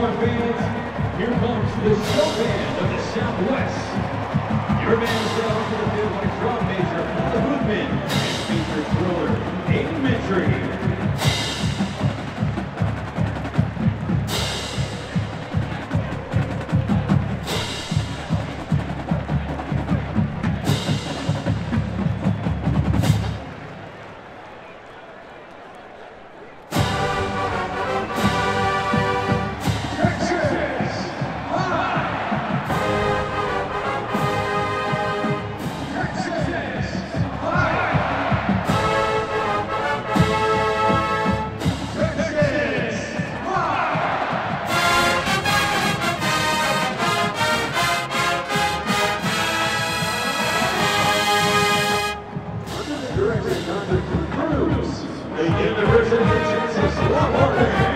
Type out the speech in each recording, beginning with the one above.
Longhorn fans, here comes the show band of the Southwest. Your band is represented by drum major Paul Hoodman and feature thriller Elementary. Croomes, they give the resident Texas Longhorn.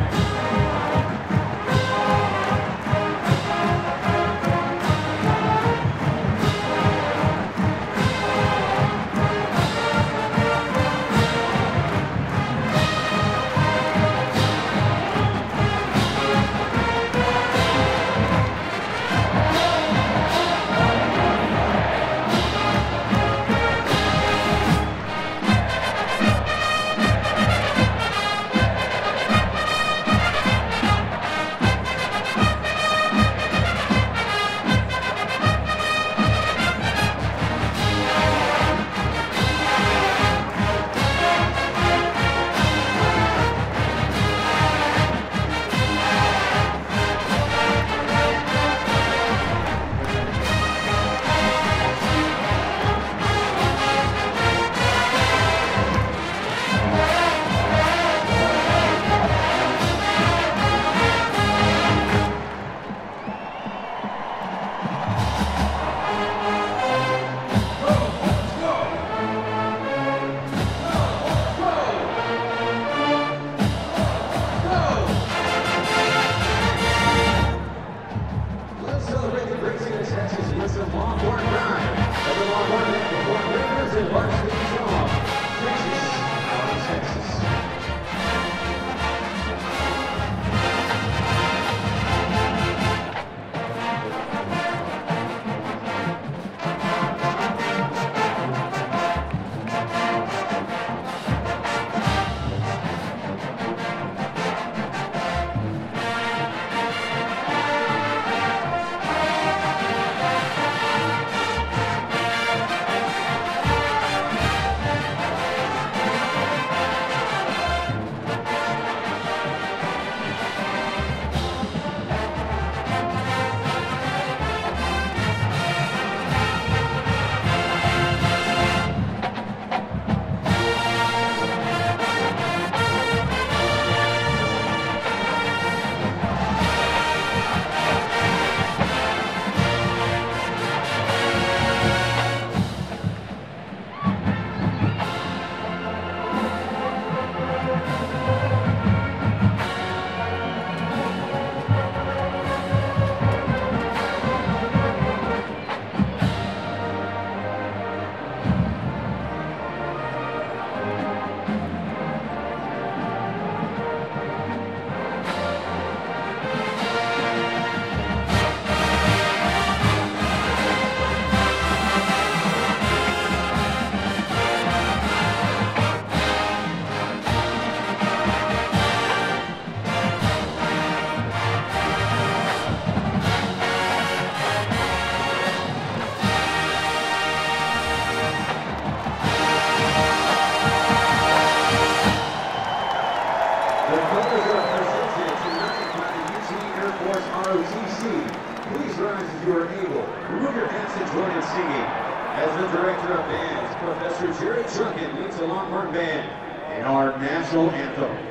Please rise as you are able. Remove your hats and join in singing. As the director of bands, Professor Jerry Trunkin leads the Longhorn Band in our national anthem.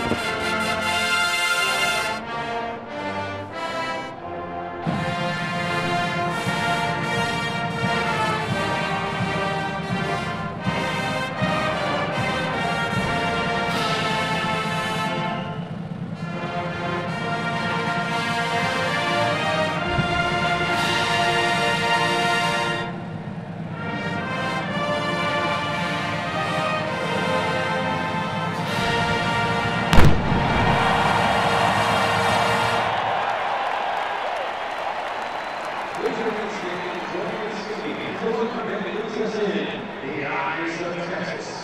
The eyes of Texas.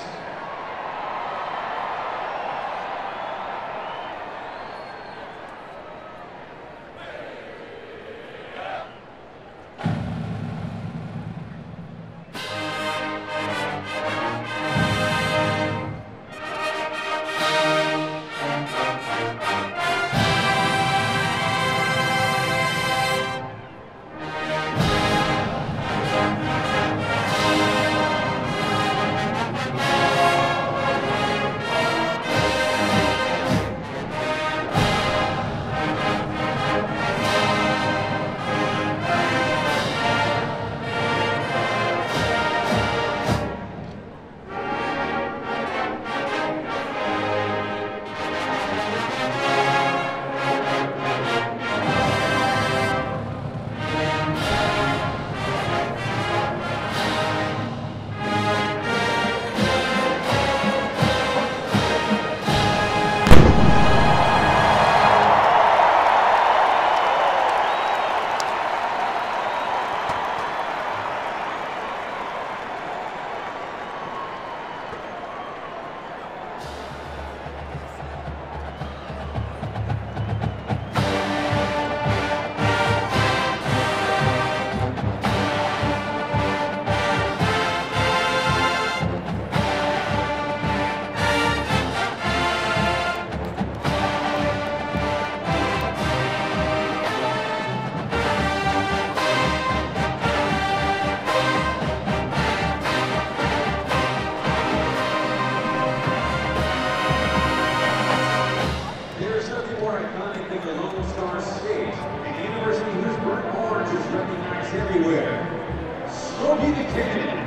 Everywhere. Smokey the Cannon.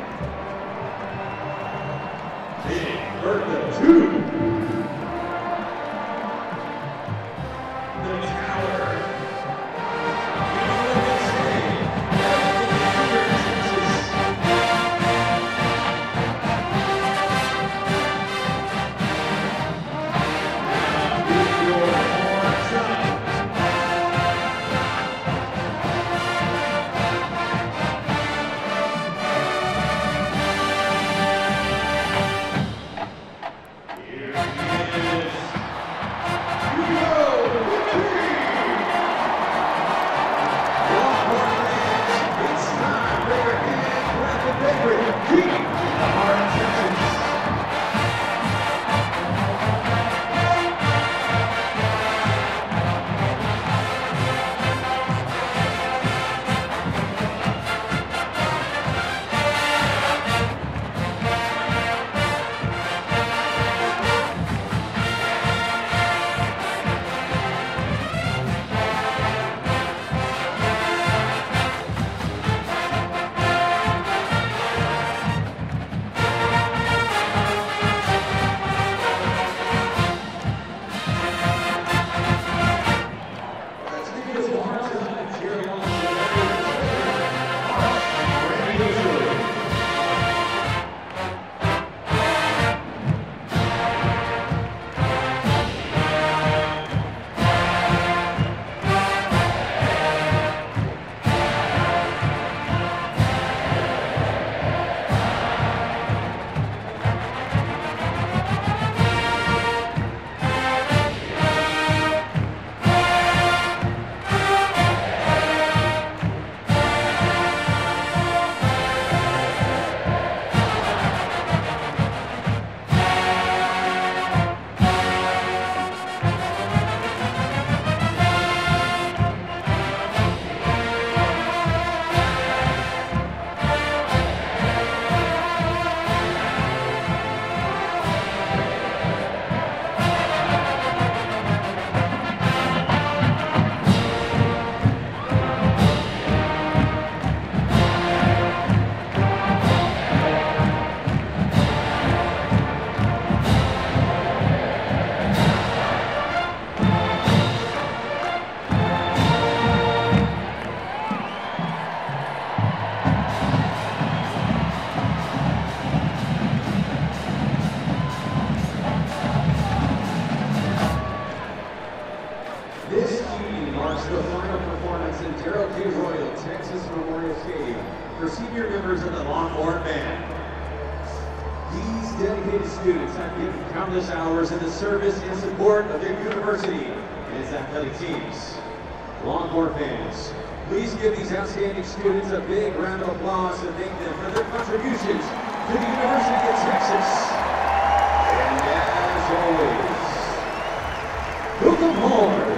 Big Bertha 2. The Tower. marks the final performance in Darrell K. Royal Texas Memorial Stadium for senior members of the Longhorn Band. These dedicated students have given countless hours in the service and support of their university and its athletic teams. Longhorn fans, please give these outstanding students a big round of applause and thank them for their contributions to the University of Texas. And as always, Longhorn.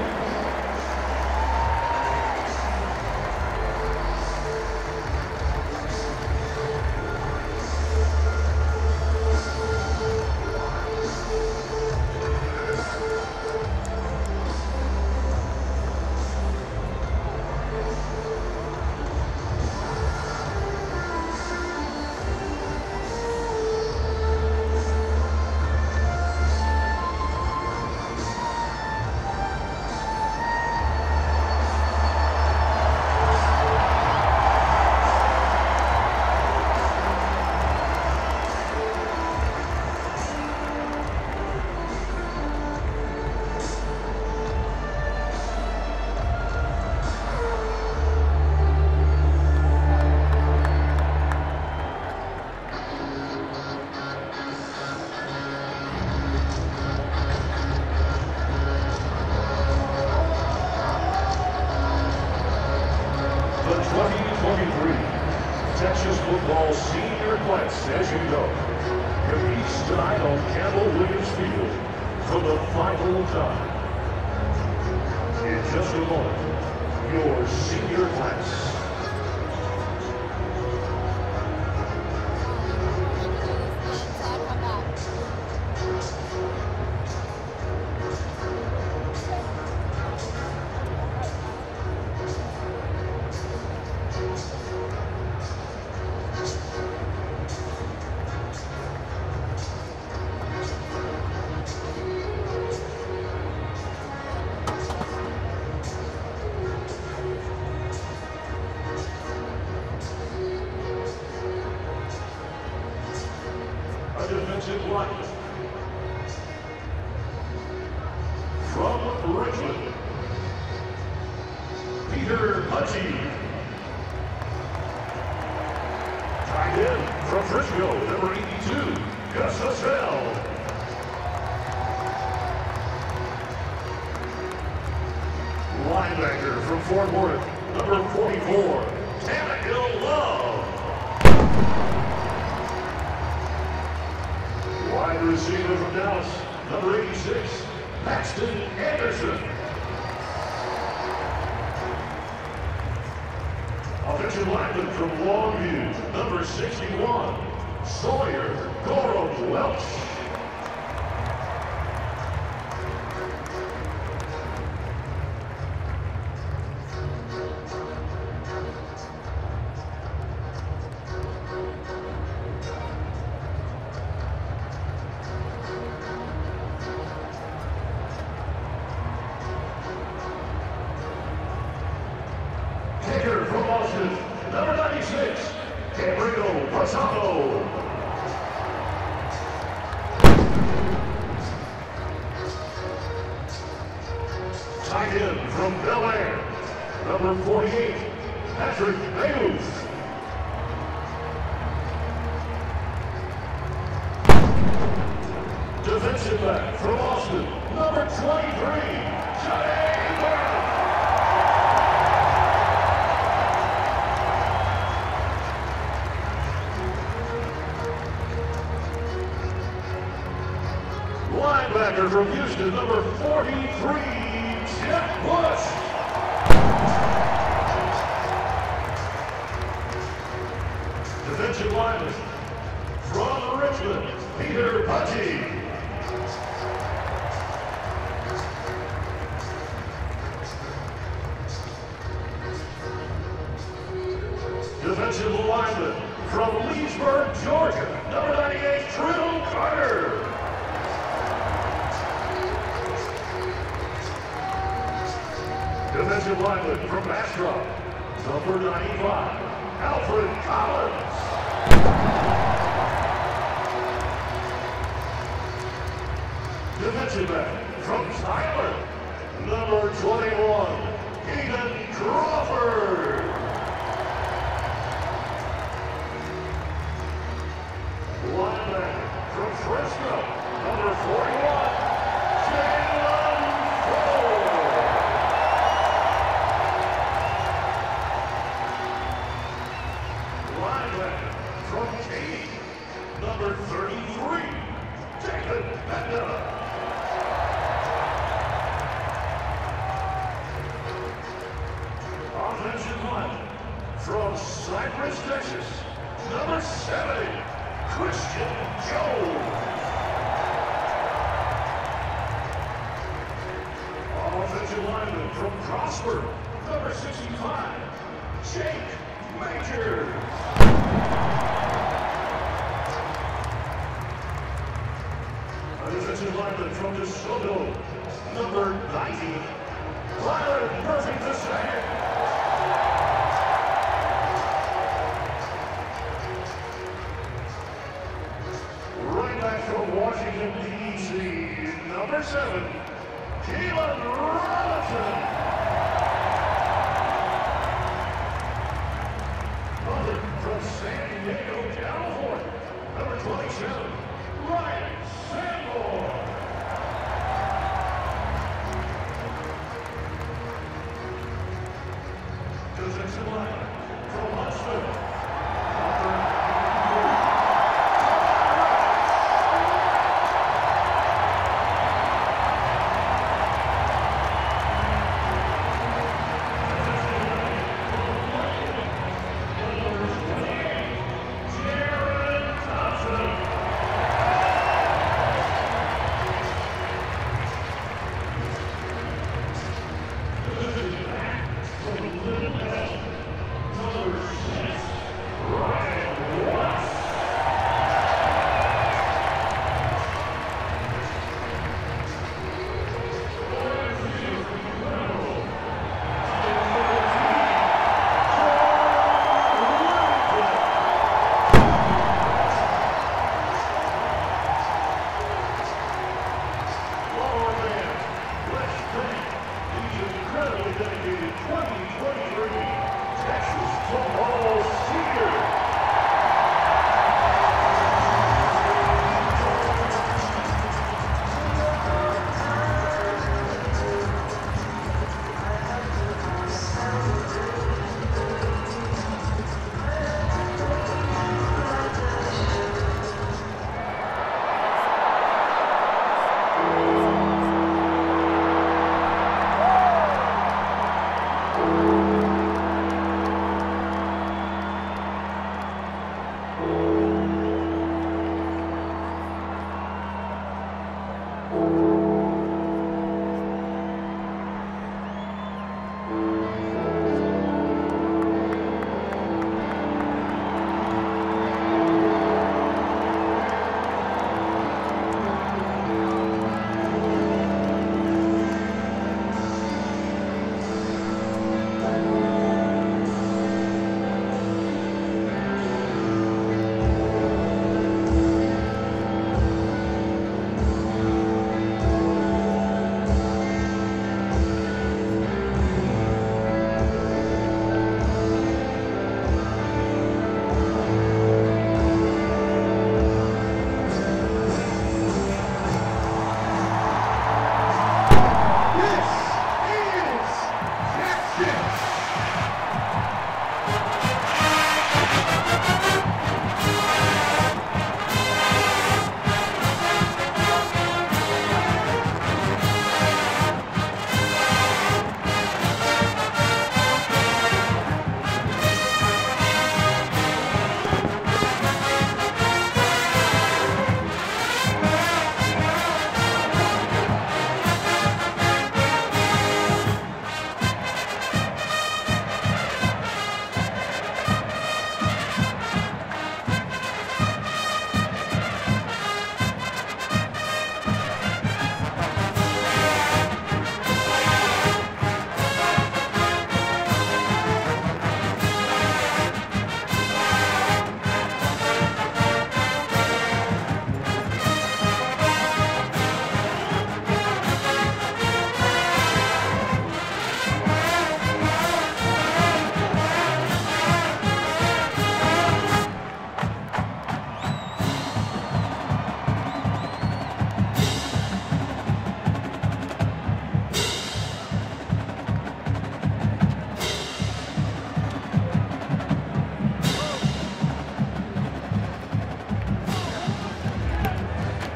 Texas football senior class, as you know, competes tonight on Campbell Williams Field for the final time. In just a moment, your senior class. Defensive line from Richmond, Peter Hutchie. Tight end from Frisco, number 82, Gus Hussell. Linebacker from Fort Worth, number 44, Tannehill Love. Wide receiver from Dallas, number 86, Paxton Anderson. Offensive lineman from Longview, number 61, Sawyer Gorham Welch. Kicker from Boston, number 96, Gabriel Pasano. Tight end from Bel Air, number 48, Patrick Bayouth. Defensive back from Austin, number 23, Jay Marc. Linebacker from Houston, number 43, Jeff Bush. Defensive lineman from Richmond, Peter Hutchie. Defensive lineman from Leesburg, Georgia, number 98, Trill Carter. Defensive lineman from Bastrop, number 95, Alfred Collins. Defensive back from Tyler, number 21, From Cypress, Texas, number 7, Christian Jones. Offensive lineman from Prosper, number 65, Jake Majors. Defensive lineman from DeSoto, number 90, Rylan Murphy II. Right back from Washington, D.C., number 7, Keelan Robinson. From San Diego, California, number 27, Ryan Sanborn. Defensive line from Huntsville, number 93.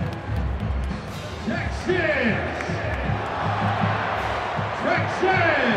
Texas!